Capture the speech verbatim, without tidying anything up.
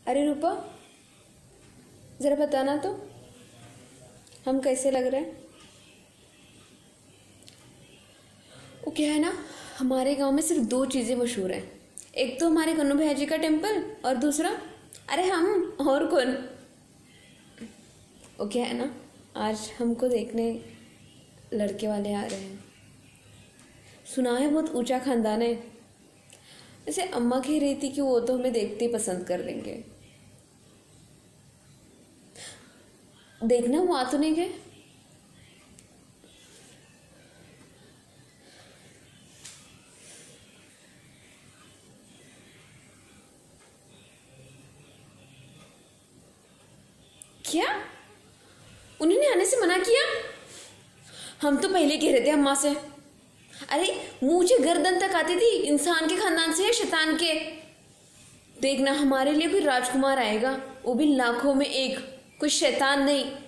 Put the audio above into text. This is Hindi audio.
अरे रूपा, जरा बताना तो हम कैसे लग रहे हैं। वो क्या है ना, हमारे गांव में सिर्फ दो चीज़ें मशहूर हैं। एक तो हमारे कन्नू भैया जी का टेम्पल और दूसरा अरे हम, और कौन। वो क्या है ना, आज हमको देखने लड़के वाले आ रहे हैं। सुना है बहुत ऊंचा खानदान है। वैसे अम्मा कह रही थी कि वो तो हमें देखते ही पसंद कर लेंगे। देखना वो आ तो नहीं गए। क्या उन्होंने आने से मना किया? हम तो पहले कह रहे थे अम्मा से। अरे मुझे गर्दन तक आती थी, इंसान के खानदान से है शैतान के। देखना हमारे लिए कोई राजकुमार आएगा, वो भी लाखों में एक, कोई शैतान नहीं।